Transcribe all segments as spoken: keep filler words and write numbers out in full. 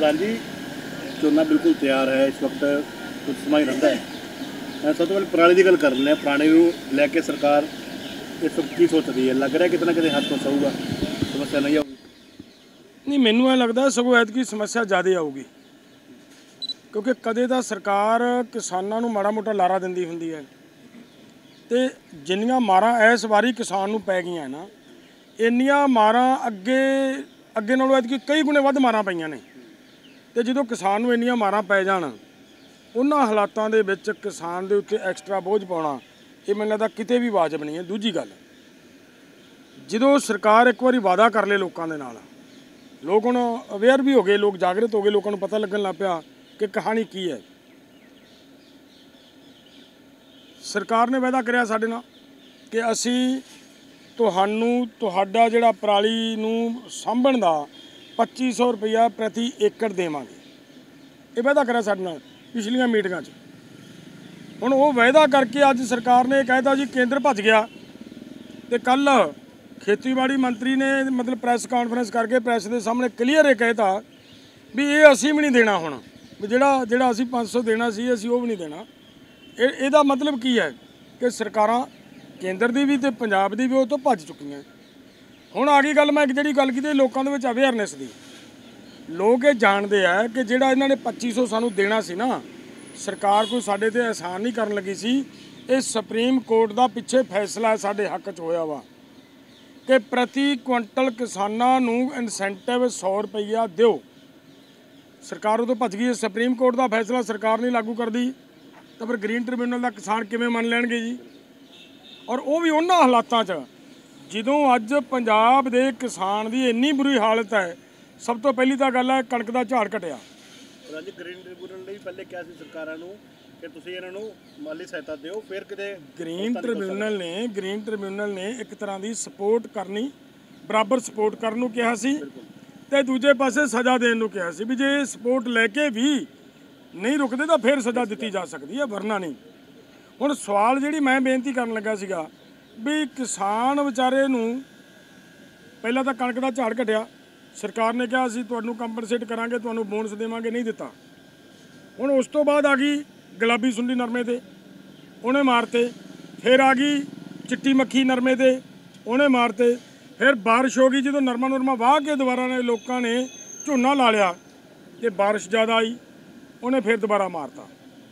प्रधान जी, झोना बिल्कुल तैयार है, इस वक्त कुछ समय ही रहा है। सब तो पहले पराली की गल कर लें। पराली लैके सरकार इस वक्त की सोच रही है? लग रहा है कितना कितने हद तो आऊगा, समस्या नहीं आऊगी? नहीं, मैनू ये लगता सगों ऐतकी समस्या ज़्यादा आऊगी, क्योंकि कदे तो सरकार किसानों को माड़ा मोटा लारा दिंदी हुंदी है, तो जिन्नियां मारां इस वारी किसान नूं पै गईयां ना, इन्नियां मारां अगे अगे नालों ऐतकी कई गुणे वध मारां पईयां ने। तो जो किसान नूं इन्नियां मारां पै जाण, उन्हां हालातां दे विच किसान दे उत्ते एक्सट्रा बोझ पाउणा ये मैनूं लगदा किते भी वाजब नहीं है। दूजी गल, जो सरकार एक बारी वादा कर ले लोगों के नाल, लोग हुण अवेयर भी हो गए, लोग जागृत हो गए, लोगों को पता लगन लग पिया कि कहानी की है। सरकार ने वादा कराया साडे नाल कि असी तुहानू तुहाडा जिहड़ा पराली नूं सांभण दा पच्ची सौ रुपया प्रति एकड़ देवांगे। ये वादा कराया साडे नाल पिछलियां मीटिंगां च। हुण वो वादा करके अज सरकार ने कहता जी केंद्र भज गया, तो कल खेतीबाड़ी मंत्री ने मतलब प्रैस कॉन्फ्रेंस करके प्रैस के सामने क्लीयर ये कहता भी ये असी भी नहीं देना, हुण भी जिहड़ा जिहड़ा असी पाँच सौ देना सी असी वो भी नहीं देना। ਇਹਦਾ मतलब की है कि सरकारां केंद्र की भी तो पंजाब की भी वो तो भज चुकी। हुण आ गई गल, मैं जिहड़ी गल कीती लोगों दे विच अवेयरनैस की, लोग ये जानते हैं कि जिहड़ा इन्हां ने पच्ची सौ सानूं देना सी ना, सरकार कोई साडे ते एहसान नहीं करन लगी सी। ये सुप्रीम कोर्ट का पिछे फैसला है साडे हक च होया वा कि प्रति क्विंटल किसानां नूं इंसेंटिव सौ रुपया दिओ। सरकार उदों भज गई। सुप्रीम कोर्ट का फैसला सरकार नहीं लागू करदी तो फिर ग्रीन ट्रिब्यूनल का किसान किवें मन लैणगे जी। और वो भी उन्हां हालातां च जदों अज पंजाब दे किसान की इन्नी बुरी हालत है। सब तो पहली तो गल है कणक का झाड़ घटिया। ਅੱਜ ग्रीन ट्रिब्यूनल ने भी पहले ਕਿਹਾ ਸੀ ਸਰਕਾਰਾਂ ਨੂੰ ਕਿ ਤੁਸੀਂ ਇਹਨਾਂ ਨੂੰ ਮਾਲੀ ਸਹਾਇਤਾ ਦਿਓ, ਫਿਰ ਕਿਤੇ ग्रीन ट्रिब्यूनल ने ग्रीन ट्रिब्यूनल ने एक तरह की सपोर्ट करनी, बराबर सपोर्ट करन नूं कहा सी ते दूजे पासे सज़ा देण नूं कहा सी भी जे सपोर्ट लैके भी नहीं रुकते तो फिर सज़ा दी जा सकती है, वरना नहीं। हुण सवाल जिहड़ी मैं बेनती करन लगा सीगा भी किसान विचारे नूं पहला तो कणक का झाड़ घटिया, सरकार ने कहा असीं तुहानूं कंपनसेट करांगे, तुहानूं बोनस देवांगे, नहीं दिता। हुण उस तो बाद आ गई गुलाबी सुंडी नरमे ते, उन्हें मारते। फिर आ गई चिट्टी मक्खी नरमे ते, उन्हें मारते। फिर बारिश हो गई, जो नरमा नरमा वाह के दोबारा ने लोगों ने झोना ला लिया तो बारिश ज़्यादा आई, उन्हें फिर दोबारा मारता,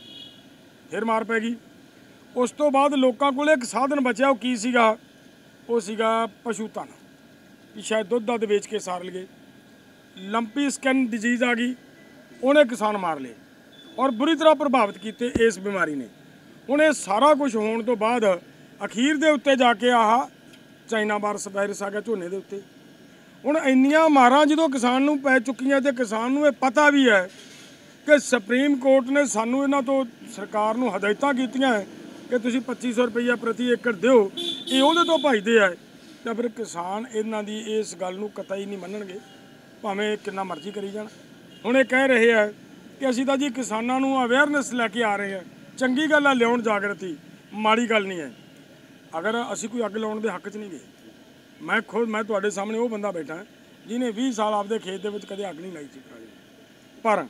फिर मार पै गई। उस तो बाद लोगों को एक साधन बचा, वो की सीगा, वो सीगा पशु धन कि शायद दुध दध बेच के सार लिए। लंपी स्किन डिजीज़ आ गई, उन्हें किसान मार लिए और बुरी तरह प्रभावित किए इस बीमारी ने। हुण ये सारा कुछ होने तो बाद अखीर दे उत्ते जाके आह चाइना वायरस वायरस आ गया झोने के उत्ते। हुण इन्नियां मारां जदों किसान नूं पै चुकियां ते किसान नूं ये पता भी है कि सुप्रीम कोर्ट ने सानू इन्हां तो सरकार नूं हदायतां कीतियां कि तुसीं पच्ची सौ रुपया प्रति एकड़ दिओ, ये उहदे तो भजदे है। तो फिर किसान इन्हां दी इस गल नूं कतई नहीं मन्नणगे, भावें किन्ना मर्जी करी जाण। हुण ये कह रहे हैं कि असीं तां जी किसानां नूं अवेयरनैस लैके आ रहे हैं, चंगी गल है लिआउण जागृति, माड़ी गल नहीं है। अगर असीं कोई अग लाउण दे हक च नहीं गए, मैं खुद मैं तुहाडे सामने वो बंदा बैठा जिन्हें बीस साल आपदे खेत दे विच कदे अग नहीं लाई सी, पर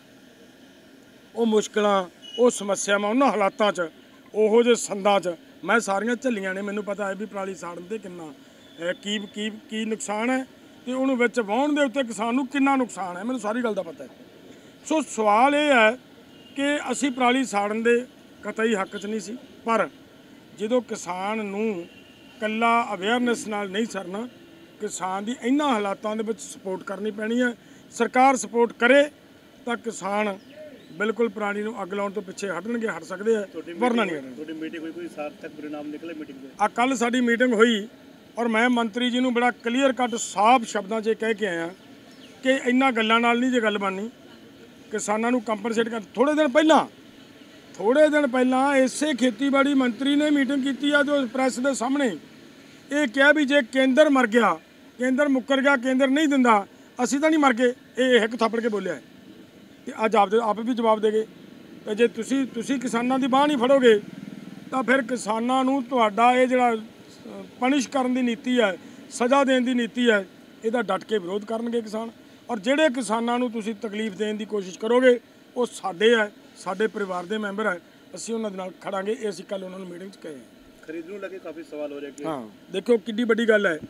वो मुश्किलां वो समस्यावां उन्हां हालातां च उहो जे संदां च मैं सारियां झल्लियां ने। मैनूं पता है भी पराली साड़न ते किन्ना की की की नुकसान है ते उहनूं विच वाहुण दे उत्ते किसान नूं किन्ना नुकसान है, मैनूं सारी गल दा पता है। सो सवाल ये है कि असीं पराली साड़न दे कतई हक च नहीं सी, पर जदों किसान नूं कल्ला अवेयरनैस नाल नहीं सरना, किसान दी इन्हां हालातां दे विच सपोर्ट करनी पैनी है। सरकार सपोर्ट करे तो किसान बिल्कुल पराली नूं अग लाउण तो पिछे हटणगे, हट सकते हैं, वरना नहीं हटणगे। ਤੁਹਾਡੀ ਮੀਟਿੰਗ ਹੋਈ, ਕੋਈ ਸਾਰਥਕ परिणाम निकले मीटिंग ਦੇ? आ कल साडी मीटिंग हुई और मैं मंत्री जी नूं बड़ा क्लीयर कट साफ शब्दां 'ਚ कह के आया कि इन्हां गल्लां नाल नहीं जे गल बननी। किसानां नूं कंपनसेट कर थोड़े दिन पहलां थोड़े दिन पहलां इसे खेतीबाड़ी मंत्री ने मीटिंग की है जो प्रैस के सामने ये कहा भी जे केंद्र मर गया, केंद्र मुकर गया, केंद्र नहीं दिंदा, असीं तां नहीं मर गए, ये एक थप्पड़ के बोलिया है। तो अज आप आप भी जवाब दे गए तो जे तुसी तुसी किसानां दी बांह नहीं फड़ोगे तो फिर किसानां नूं तुहाडा ये जिहड़ा पनिश करन दी नीति है, सज़ा देण दी नीति है, इहदा डट के विरोध करनगे किसान। ਔਰ ਜਿਹੜੇ ਕਿਸਾਨਾਂ ਨੂੰ ਤੁਸੀਂ ਤਕਲੀਫ ਦੇਣ ਦੀ ਕੋਸ਼ਿਸ਼ ਕਰੋਗੇ ਉਹ ਸਾਡੇ ਹੈ, ਸਾਡੇ ਪਰਿਵਾਰ ਦੇ ਮੈਂਬਰ ਹੈ, ਅਸੀਂ ਉਹਨਾਂ ਦੇ ਨਾਲ ਖੜਾਂਗੇ। ਇਹ ਅਸੀਂ ਕੱਲ ਉਹਨਾਂ ਨੂੰ ਮੀਟਿੰਗ 'ਚ ਕਹੇ। ਖਰੀਦ ਨੂੰ ਲੈ ਕੇ ਕਾਫੀ ਸਵਾਲ ਹੋ ਰਹੇ ਕਿ ਹਾਂ ਦੇਖੋ ਕਿੰਨੀ ਵੱਡੀ ਗੱਲ ਹੈ।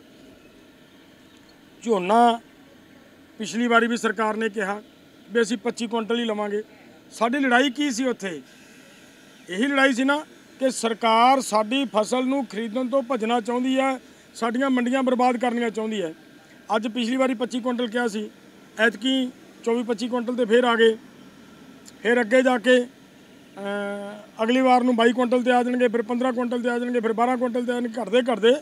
ਝੋਨਾ ਪਿਛਲੀ ਵਾਰੀ ਵੀ ਸਰਕਾਰ ਨੇ ਕਿਹਾ ਵੀ ਅਸੀਂ ਪੱਚੀ ਕੁਇੰਟਲ ਹੀ ਲਵਾਂਗੇ। ਸਾਡੀ ਲੜਾਈ ਕੀ ਸੀ ਉੱਥੇ? ਇਹੀ ਲੜਾਈ ਸੀ ਨਾ ਕਿ ਸਰਕਾਰ ਸਾਡੀ ਫਸਲ ਨੂੰ ਖਰੀਦਣ ਤੋਂ ਭੱਜਣਾ ਚਾਹੁੰਦੀ ਹੈ, ਸਾਡੀਆਂ ਮੰਡੀਆਂ ਬਰਬਾਦ ਕਰਨੀਆਂ ਚਾਹੁੰਦੀ ਹੈ। ਅੱਜ ਪਿਛਲੀ ਵਾਰੀ ਪੱਚੀ ਕੁਇੰਟਲ ਕਿਹਾ ਸੀ, ਐਤਕੀ ਚੌਵੀ ਪੱਚੀ ਕੁਇੰਟਲ ਤੇ ਫਿਰ ਆ ਗਏ। ਫਿਰ ਅੱਗੇ ਜਾ ਕੇ ਅਗਲੀ ਵਾਰ ਨੂੰ ਬਾਈ ਕੁਇੰਟਲ ਤੇ ਆ ਜਾਣਗੇ, ਫਿਰ ਪੰਦਰਾਂ ਕੁਇੰਟਲ ਤੇ ਆ ਜਾਣਗੇ, ਫਿਰ ਬਾਰਾਂ ਕੁਇੰਟਲ ਤੇ ਆ ਜਾਣਗੇ। ਘਟਦੇ ਘਟਦੇ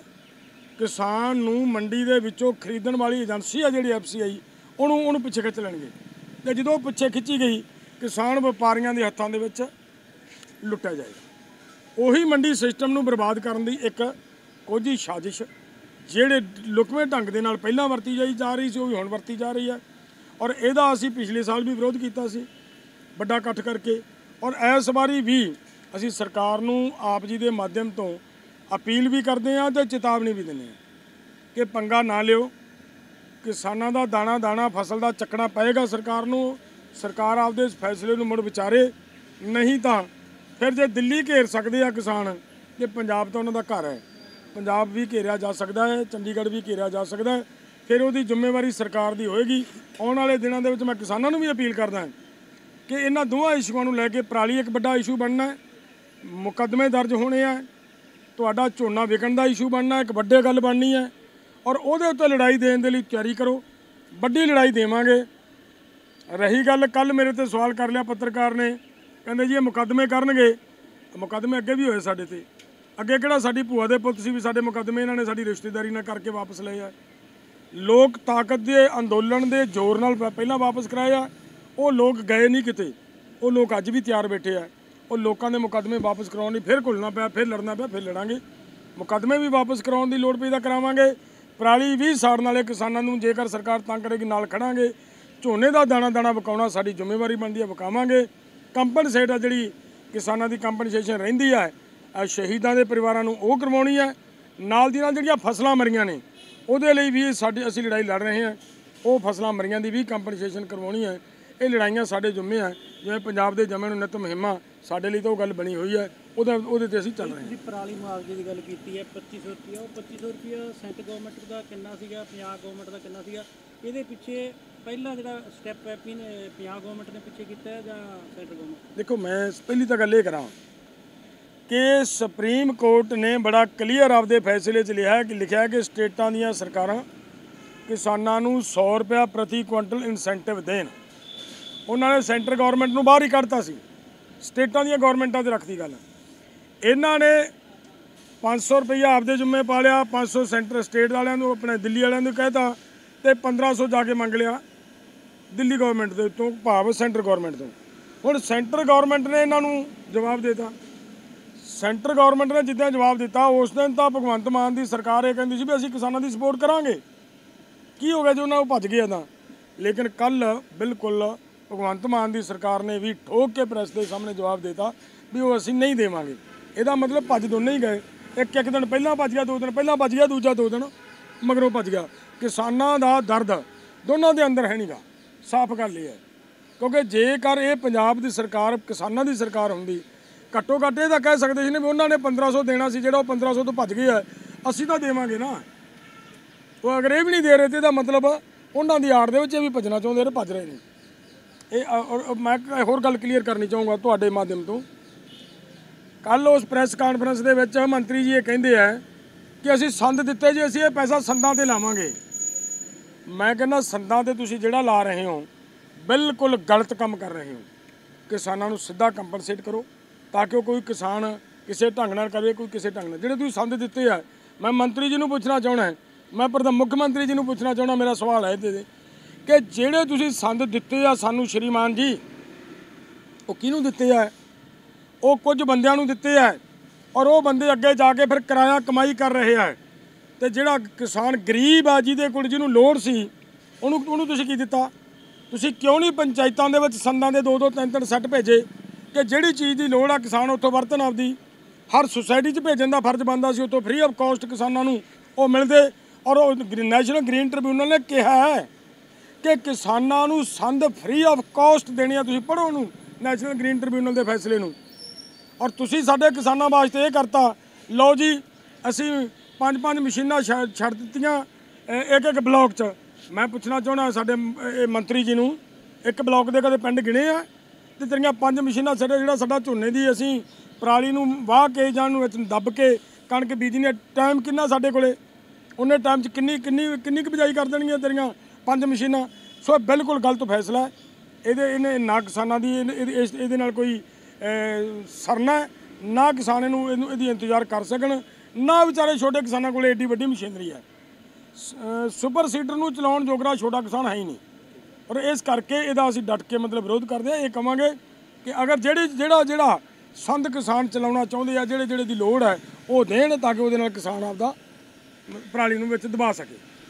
ਕਿਸਾਨ ਨੂੰ ਮੰਡੀ ਦੇ ਵਿੱਚੋਂ ਖਰੀਦਣ ਵਾਲੀ ਏਜੰਸੀ ਆ ਜਿਹੜੀ ਐਫ ਸੀ ਆਈ ਉਹਨੂੰ ਉਹਨੂੰ ਪਿੱਛੇ ਖਿੱਚ ਲੈਣਗੇ। ਅਤੇ ਜਦੋਂ ਪਿੱਛੇ ਖਿੱਚੀ ਗਈ ਕਿਸਾਨ ਵਪਾਰੀਆਂ ਦੇ ਹੱਥਾਂ ਦੇ ਵਿੱਚ ਲੁੱਟਿਆ ਜਾਏਗਾ। ਉਹੀ ਮੰਡੀ ਸਿਸਟਮ ਨੂੰ ਬਰਬਾਦ ਕਰਨ ਦੀ ਇੱਕ ਕੋਝੀ ਸਾਜ਼ਿਸ਼ ਜਿਹੜੇ ਲੁਕਵੇਂ ਢੰਗ ਦੇ ਨਾਲ ਪਹਿਲਾਂ ਵਰਤੀ ਜਾਈ ਜਾ ਰਹੀ ਸੀ ਉਹ ਵੀ ਹੁਣ ਵਰਤੀ ਜਾ ਰਹੀ ਹੈ। ਔਰ ਇਹਦਾ ਅਸੀਂ ਪਿਛਲੇ ਸਾਲ ਵੀ ਵਿਰੋਧ ਕੀਤਾ ਸੀ ਵੱਡਾ ਇਕੱਠ ਕਰਕੇ। ਔਰ ਇਸ ਵਾਰੀ ਵੀ ਅਸੀਂ ਸਰਕਾਰ ਨੂੰ ਆਪ ਜੀ ਦੇ ਮਾਧਿਅਮ ਤੋਂ ਅਪੀਲ ਵੀ ਕਰਦੇ ਹਾਂ ਅਤੇ ਚੇਤਾਵਨੀ ਵੀ ਦਿੰਦੇ ਹਾਂ ਕਿ ਪੰਗਾ ਨਾ ਲਿਓ। ਕਿਸਾਨਾਂ ਦਾ ਦਾਣਾ ਦਾਣਾ ਫਸਲ ਦਾ ਚੱਕਣਾ ਪਏਗਾ ਸਰਕਾਰ ਨੂੰ। ਸਰਕਾਰ ਆਪਦੇ ਇਸ ਫੈਸਲੇ ਨੂੰ ਮੁੜ ਵਿਚਾਰੇ, ਨਹੀਂ ਤਾਂ ਫਿਰ ਜੇ ਦਿੱਲੀ ਘੇਰ ਸਕਦੇ ਆ ਕਿਸਾਨ ਤੇ ਪੰਜਾਬ ਤਾਂ ਉਹਨਾਂ ਦਾ ਘਰ ਹੈ। ਪੰਜਾਬ ਵੀ ਘੇਰਿਆ ਜਾ ਸਕਦਾ ਹੈ, ਚੰਡੀਗੜ੍ਹ ਵੀ ਘੇਰਿਆ ਜਾ ਸਕਦਾ ਹੈ। ਫਿਰ ਉਹਦੀ ਜ਼ਿੰਮੇਵਾਰੀ ਸਰਕਾਰ ਦੀ ਹੋਏਗੀ। ਆਉਣ ਵਾਲੇ ਦਿਨਾਂ ਦੇ ਵਿੱਚ ਮੈਂ ਕਿਸਾਨਾਂ ਨੂੰ ਵੀ ਅਪੀਲ ਕਰਦਾ ਕਿ ਇਹਨਾਂ ਦੋਵਾਂ ਇਸ਼ੂਆਂ ਨੂੰ ਲੈ ਕੇ ਪਰਾਲੀ ਇੱਕ ਵੱਡਾ ਇਸ਼ੂ ਬਣਨਾ ਹੈ, ਮੁਕੱਦਮੇ ਦਰਜ ਹੋਣੇ ਆ, ਤੁਹਾਡਾ ਝੋਨਾ ਵਿਕਣ ਦਾ ਇਸ਼ੂ ਬਣਨਾ ਇੱਕ ਵੱਡੇ ਗੱਲ ਬਣਨੀ ਹੈ। ਔਰ ਉਹਦੇ ਉੱਤੇ ਲੜਾਈ ਦੇਣ ਦੇ ਲਈ ਤਿਆਰੀ ਕਰੋ, ਵੱਡੀ ਲੜਾਈ ਦੇਵਾਂਗੇ। ਰਹੀ ਗੱਲ ਕੱਲ ਮੇਰੇ ਤੇ ਸਵਾਲ ਕਰ ਲਿਆ ਪੱਤਰਕਾਰ ਨੇ, ਕਹਿੰਦੇ ਜੀ ਇਹ ਮੁਕੱਦਮੇ ਕਰਨਗੇ। ਮੁਕੱਦਮੇ ਅੱਗੇ ਵੀ ਹੋਏ ਸਾਡੇ ਤੇ। ਅੱਗੇ ਕਿਹੜਾ ਸਾਡੀ ਭੂਆ ਦੇ ਪੁੱਤ ਸੀ ਵੀ ਸਾਡੇ ਮੁਕੱਦਮੇ ਇਹਨਾਂ ਨੇ ਸਾਡੀ ਰਿਸ਼ਤੇਦਾਰੀ ਨਾਲ ਕਰਕੇ ਵਾਪਸ ਲਏ ਆ। ਲੋਕ ਤਾਕਤ ਦੇ ਅੰਦੋਲਨ ਦੇ ਜ਼ੋਰ ਨਾਲ ਪਹਿਲਾਂ ਵਾਪਸ ਕਰਾਏ ਆ। ਉਹ ਲੋਕ ਗਏ ਨਹੀਂ ਕਿਤੇ, ਉਹ ਲੋਕ ਅੱਜ ਵੀ ਤਿਆਰ ਬੈਠੇ ਆ। ਉਹ ਲੋਕਾਂ ਦੇ ਮੁਕੱਦਮੇ ਵਾਪਸ ਕਰਾਉਣ ਲਈ ਫਿਰ ਘੁਲਣਾ ਪਿਆ, ਫਿਰ ਲੜਨਾ ਪਿਆ, ਫਿਰ ਲੜਾਂਗੇ। ਮੁਕੱਦਮੇ ਵੀ ਵਾਪਸ ਕਰਾਉਣ ਦੀ ਲੋੜ ਪਈ ਤਾਂ ਕਰਾਵਾਂਗੇ। ਪਰਾਲੀ ਵੀ ਸਾੜਨ ਵਾਲੇ ਕਿਸਾਨਾਂ ਨੂੰ ਜੇਕਰ ਸਰਕਾਰ ਤੰਗ ਕਰੇਗੀ ਨਾਲ ਖੜਾਂਗੇ। ਝੋਨੇ ਦਾ ਦਾਣਾ ਦਾਣਾ ਵਿਕਾਉਣਾ ਸਾਡੀ ਜ਼ਿੰਮੇਵਾਰੀ ਬਣਦੀ ਹੈ, ਵਿਕਾਵਾਂਗੇ। ਕੰਪਨਸੇਟ ਆ ਜਿਹੜੀ ਕਿਸਾਨਾਂ ਦੀ ਕੰਪਨਸੇਸ਼ਨ ਰਹਿੰਦੀ ਹੈ ਸ਼ਹੀਦਾਂ ਦੇ ਪਰਿਵਾਰਾਂ ਨੂੰ ਉਹ ਕਰਵਾਉਣੀ ਹੈ। ਨਾਲ ਦੀ ਨਾਲ ਜਿਹੜੀਆਂ ਫਸਲਾਂ ਮਰੀਆਂ ਨੇ ਉਹਦੇ ਲਈ ਵੀ ਸਾਡੀ ਅਸੀਂ ਲੜਾਈ ਲੜ ਰਹੇ ਹਾਂ। ਉਹ ਫਸਲਾਂ ਮਰੀਆਂ ਦੀ ਵੀ ਕੰਪਨਸੇਸ਼ਨ ਕਰਵਾਉਣੀ ਹੈ। ਇਹ ਲੜਾਈਆਂ ਸਾਡੇ ਜ਼ਿੰਮੇ ਹੈ। ਜਿਵੇਂ ਪੰਜਾਬ ਦੇ ਜੰਮੇ ਨੂੰ ਨਿਤ ਮੁਹਿੰਮਾਂ ਸਾਡੇ ਲਈ ਤਾਂ ਉਹ ਗੱਲ ਬਣੀ ਹੋਈ ਹੈ, ਉਹਦਾ ਉਹਦੇ 'ਤੇ ਅਸੀਂ ਚੱਲ ਰਹੇ ਹਾਂ। ਤੁਸੀਂ ਪਰਾਲੀ ਮੁਆਵਜ਼ੇ ਦੀ ਗੱਲ ਕੀਤੀ ਹੈ ਪੱਚੀ ਸੌ ਰੁਪਇਆ, ਉਹ ਪੱਚੀ ਸੌ ਰੁਪਇਆ ਸੈਂਟਰ ਗੌਰਮੈਂਟ ਦਾ ਕਿੰਨਾ ਸੀਗਾ, ਪੰਜਾਬ ਗੌਰਮੈਂਟ ਦਾ ਕਿੰਨਾ ਸੀਗਾ? ਇਹਦੇ ਪਿੱਛੇ ਪਹਿਲਾ ਜਿਹੜਾ ਸਟੈਪ ਹੈ ਪੰਜਾਬ ਗੌਰਮੈਂਟ ਨੇ ਪਿੱਛੇ ਕੀਤਾ ਹੈ ਜਾਂ ਸੈਂਟਰ ਗੌਰਮੈਂਟ? ਦੇਖੋ ਮੈਂ ਪਹਿਲੀ ਤਾਂ ਗੱਲ ਇਹ ਕਰਾਂ ਕਿ ਸੁਪਰੀਮ ਕੋਰਟ ਨੇ ਬੜਾ ਕਲੀਅਰ ਆਪਦੇ ਫੈਸਲੇ 'ਚ ਲਿਆ ਕਿ ਲਿਖਿਆ ਕਿ ਸਟੇਟਾਂ ਦੀਆਂ ਸਰਕਾਰਾਂ ਕਿਸਾਨਾਂ ਨੂੰ ਸੌ ਰੁਪਇਆ ਪ੍ਰਤੀ ਕੁਇੰਟਲ ਇਨਸੈਂਟਿਵ ਦੇਣ। ਉਹਨਾਂ ਨੇ ਸੈਂਟਰ ਗੌਰਮੈਂਟ ਨੂੰ ਬਾਹਰ ਹੀ ਕੱਢਤਾ ਸੀ, ਸਟੇਟਾਂ ਦੀਆਂ ਗੌਰਮੈਂਟਾਂ 'ਤੇ ਰੱਖਦੀ ਗੱਲ। ਇਹਨਾਂ ਨੇ ਪੰਜ ਸੌ ਰੁਪਈਆ ਆਪਦੇ ਜ਼ਿੰਮੇ ਪਾ ਲਿਆ, ਪੰਜ ਸੌ ਸੈਂਟਰ ਸਟੇਟ ਵਾਲਿਆਂ ਨੂੰ ਆਪਣੇ ਦਿੱਲੀ ਵਾਲਿਆਂ ਨੂੰ ਕਹਿਤਾ ਅਤੇ ਪੰਦਰਾਂ ਸੌ ਜਾ ਕੇ ਮੰਗ ਲਿਆ ਦਿੱਲੀ ਗੌਰਮੈਂਟ ਦੇ ਉੱਤੋਂ, ਭਾਵ ਸੈਂਟਰ ਗੌਰਮੈਂਟ ਤੋਂ। ਹੁਣ ਸੈਂਟਰ ਗੌਰਮੈਂਟ ਨੇ ਇਹਨਾਂ ਨੂੰ ਜਵਾਬ ਦੇ ਦਿੱਤਾ। ਸੈਂਟਰ ਗੌਰਮੈਂਟ ਨੇ ਜਿੱਦਾਂ ਜਵਾਬ ਦਿੱਤਾ ਉਸ ਦਿਨ ਤਾਂ ਭਗਵੰਤ ਮਾਨ ਦੀ ਸਰਕਾਰ ਇਹ ਕਹਿੰਦੀ ਸੀ ਵੀ ਅਸੀਂ ਕਿਸਾਨਾਂ ਦੀ ਸਪੋਰਟ ਕਰਾਂਗੇ। ਕੀ ਹੋ ਗਿਆ ਜੀ ਉਹਨਾਂ ਨੂੰ ਭੱਜ ਗਏ ਤਾਂ। ਲੇਕਿਨ ਕੱਲ੍ਹ ਬਿਲਕੁਲ ਭਗਵੰਤ ਮਾਨ ਦੀ ਸਰਕਾਰ ਨੇ ਵੀ ਠੋਕ ਕੇ ਪ੍ਰੈਸ ਦੇ ਸਾਹਮਣੇ ਜਵਾਬ ਦਿੱਤਾ ਵੀ ਉਹ ਅਸੀਂ ਨਹੀਂ ਦੇਵਾਂਗੇ। ਇਹਦਾ ਮਤਲਬ ਭੱਜ ਦੋਨੇ ਹੀ ਗਏ। ਇੱਕ ਇੱਕ ਦਿਨ ਪਹਿਲਾਂ ਭੱਜ ਗਿਆ, ਦੋ ਦਿਨ ਪਹਿਲਾਂ ਭੱਜ ਗਿਆ, ਦੂਜਾ ਦੋ ਦਿਨ ਮਗਰੋਂ ਭੱਜ ਗਿਆ। ਕਿਸਾਨਾਂ ਦਾ ਦਰਦ ਦੋਨਾਂ ਦੇ ਅੰਦਰ ਹੈ ਨਹੀਂਗਾ, ਸਾਫ਼ ਗੱਲ ਇਹ ਹੈ। ਕਿਉਂਕਿ ਜੇਕਰ ਇਹ ਪੰਜਾਬ ਦੀ ਸਰਕਾਰ ਕਿਸਾਨਾਂ ਦੀ ਸਰਕਾਰ ਹੁੰਦੀ, ਘੱਟੋ ਘੱਟ ਇਹ ਤਾਂ ਕਹਿ ਸਕਦੇ ਸੀ ਨੇ ਵੀ ਉਹਨਾਂ ਨੇ ਪੰਦਰਾਂ ਸੌ ਦੇਣਾ ਸੀ, ਜਿਹੜਾ ਉਹ ਪੰਦਰਾਂ ਸੌ ਤੋਂ ਭੱਜ ਗਏ ਆ, ਅਸੀਂ ਤਾਂ ਦੇਵਾਂਗੇ ਨਾ। ਉਹ ਅਗਰ ਇਹ ਵੀ ਨਹੀਂ ਦੇ ਰਹੇ ਤੇ ਇਹਦਾ ਮਤਲਬ ਉਹਨਾਂ ਦੀ ਆੜ ਦੇ ਵਿੱਚ ਇਹ ਵੀ ਭੱਜਣਾ ਚਾਹੁੰਦੇ ਨੇ, ਭੱਜ ਰਹੇ ਨੇ। ਇਹ ਮੈਂ ਹੋਰ ਗੱਲ ਕਲੀਅਰ ਕਰਨੀ ਚਾਹੂੰਗਾ ਤੁਹਾਡੇ ਮਾਧਿਅਮ ਤੋਂ। ਕੱਲ੍ਹ ਉਸ ਪ੍ਰੈਸ ਕਾਨਫਰੰਸ ਦੇ ਵਿੱਚ ਮੰਤਰੀ ਜੀ ਇਹ ਕਹਿੰਦੇ ਆ ਕਿ ਅਸੀਂ ਸੰਦ ਦਿੱਤੇ ਜੀ, ਅਸੀਂ ਇਹ ਪੈਸਾ ਸੰਦਾਂ 'ਤੇ ਲਾਵਾਂਗੇ। ਮੈਂ ਕਹਿੰਦਾ ਸੰਦਾਂ 'ਤੇ ਤੁਸੀਂ ਜਿਹੜਾ ਲਾ ਰਹੇ ਹੋ ਬਿਲਕੁਲ ਗਲਤ ਕੰਮ ਕਰ ਰਹੇ ਹੋ। ਕਿਸਾਨਾਂ ਨੂੰ ਸਿੱਧਾ ਕੰਪਨਸੇਟ ਕਰੋ ਤਾਂ ਕਿ ਉਹ ਕੋਈ ਕਿਸਾਨ ਕਿਸੇ ਢੰਗ ਨਾਲ ਕਰੇ, ਕੋਈ ਕਿਸੇ ਢੰਗ ਨਾਲ। ਜਿਹੜੇ ਤੁਸੀਂ ਸੰਦ ਦਿੱਤੇ ਆ, ਮੈਂ ਮੰਤਰੀ ਜੀ ਨੂੰ ਪੁੱਛਣਾ ਚਾਹੁੰਦਾ, ਮੈਂ ਪ੍ਰਧਾਨ ਮੁੱਖ ਮੰਤਰੀ ਜੀ ਨੂੰ ਪੁੱਛਣਾ ਚਾਹੁੰਦਾ, ਮੇਰਾ ਸਵਾਲ ਹੈ ਇਹਦੇ ਕਿ ਜਿਹੜੇ ਤੁਸੀਂ ਸੰਦ ਦਿੱਤੇ ਆ ਸਾਨੂੰ ਸ਼੍ਰੀਮਾਨ ਜੀ, ਉਹ ਕਿਹਨੂੰ ਦਿੱਤੇ ਆ? ਉਹ ਕੁਝ ਬੰਦਿਆਂ ਨੂੰ ਦਿੱਤੇ ਆ ਔਰ ਉਹ ਬੰਦੇ ਅੱਗੇ ਜਾ ਕੇ ਫਿਰ ਕਿਰਾਇਆ ਕਮਾਈ ਕਰ ਰਹੇ ਆ। ਅਤੇ ਜਿਹੜਾ ਕਿਸਾਨ ਗਰੀਬ ਆ ਜਿਹਦੇ ਕੋਲ ਜਿਹਨੂੰ ਲੋੜ ਸੀ ਉਹਨੂੰ ਉਹਨੂੰ ਤੁਸੀਂ ਕੀ ਦਿੱਤਾ? ਤੁਸੀਂ ਕਿਉਂ ਨਹੀਂ ਪੰਚਾਇਤਾਂ ਦੇ ਵਿੱਚ ਸੰਦਾਂ ਦੇ ਦੋ ਦੋ ਤਿੰਨ ਤਿੰਨ ਸੈੱਟ ਭੇਜੇ ਕਿ ਜਿਹੜੀ ਚੀਜ਼ ਦੀ ਲੋੜ ਆ ਕਿਸਾਨ ਉੱਥੋਂ ਵਰਤਣ ਆਪਦੀ? ਹਰ ਸੁਸਾਇਟੀ 'ਚ ਭੇਜਣ ਦਾ ਫਰਜ਼ ਬਣਦਾ ਸੀ, ਉੱਥੋਂ ਫ੍ਰੀ ਆਫ ਕਾਸਟ ਕਿਸਾਨਾਂ ਨੂੰ ਉਹ ਮਿਲਦੇ। ਔਰ ਉਹ ਨੈਸ਼ਨਲ ਗ੍ਰੀਨ ਟ੍ਰਿਬਿਊਨਲ ਨੇ ਕਿਹਾ ਹੈ ਕਿ ਕਿਸਾਨਾਂ ਨੂੰ ਸੰਦ ਫ੍ਰੀ ਆਫ ਕਾਸਟ ਦੇਣੀ ਆ। ਤੁਸੀਂ ਪੜ੍ਹੋ ਉਹਨੂੰ, ਨੈਸ਼ਨਲ ਗ੍ਰੀਨ ਟ੍ਰਿਬਿਊਨਲ ਦੇ ਫੈਸਲੇ ਨੂੰ। ਔਰ ਤੁਸੀਂ ਸਾਡੇ ਕਿਸਾਨਾਂ ਵਾਸਤੇ ਇਹ ਕਰਤਾ, ਲਓ ਜੀ ਅਸੀਂ ਪੰਜ ਪੰਜ ਮਸ਼ੀਨਾਂ ਛ ਛੱਡ ਦਿੱਤੀਆਂ ਇੱਕ ਇੱਕ ਬਲਾਕ 'ਚ। ਮੈਂ ਪੁੱਛਣਾ ਚਾਹੁੰਦਾ ਸਾਡੇ ਇਹ ਮੰਤਰੀ ਜੀ ਨੂੰ, ਇੱਕ ਬਲਾਕ ਦੇ ਕਦੇ ਪਿੰਡ ਗਿਣੇ ਆ? ਤੇ ਤੇਰੀਆਂ ਪੰਜ ਮਸ਼ੀਨਾਂ ਸਾਡੇ ਜਿਹੜਾ ਸਾਡਾ ਝੋਨੇ ਦੀ ਅਸੀਂ ਪਰਾਲੀ ਨੂੰ ਵਾਹ ਕੇ ਜਾਂ ਨੂੰ ਵਿੱਚ ਦੱਬ ਕੇ ਕਣਕ ਬੀਜਣੀ ਆ, ਟਾਈਮ ਕਿੰਨਾ ਸਾਡੇ ਕੋਲੇ? ਉਹਨੇ ਟਾਈਮ 'ਚ ਕਿੰਨੀ ਕਿੰਨੀ ਕਿੰਨੀ ਕੁ ਬਿਜਾਈ ਕਰ ਦੇਣਗੀਆਂ ਤੇਰੀਆਂ ਪੰਜ ਮਸ਼ੀਨਾਂ। ਸੋ ਬਿਲਕੁਲ ਗਲਤ ਫੈਸਲਾ ਹੈ। ਇਹਦੇ ਇਹਨੇ ਨਾ ਕਿਸਾਨਾਂ ਦੀ ਇਹਦੇ ਨਾਲ ਕੋਈ ਸਰਨਾ, ਨਾ ਕਿਸਾਨ ਇਹਨੂੰ ਇਹਨੂੰ ਇਹਦੀ ਇੰਤਜ਼ਾਰ ਕਰ ਸਕਣ, ਨਾ ਵਿਚਾਰੇ ਛੋਟੇ ਕਿਸਾਨਾਂ ਕੋਲ ਏਡੀ ਵੱਡੀ ਮਸ਼ੀਨਰੀ ਹੈ। ਸੁਪਰ ਸੀਡਰ ਨੂੰ ਚਲਾਉਣ ਜੋਗਰਾ ਛੋਟਾ ਕਿਸਾਨ ਹੈ ਹੀ ਨਹੀਂ। ਔਰ ਇਸ ਕਰਕੇ ਇਹਦਾ ਅਸੀਂ ਡਟ ਕੇ ਮਤਲਬ ਵਿਰੋਧ ਕਰਦੇ ਹਾਂ। ਇਹ ਕਹਾਂਗੇ ਕਿ ਅਗਰ ਜਿਹੜੀ ਜਿਹੜਾ ਜਿਹੜਾ ਸੰਦ ਕਿਸਾਨ ਚਲਾਉਣਾ ਚਾਹੁੰਦੇ ਆ, ਜਿਹੜੇ ਜਿਹੜੇ ਦੀ ਲੋੜ ਹੈ ਉਹ ਦੇਣ, ਤਾਂ ਕਿ ਉਹਦੇ ਨਾਲ ਕਿਸਾਨ ਆਪਦਾ ਪਰਾਲੀ ਨੂੰ ਵਿੱਚ ਦਬਾ ਸਕੇ।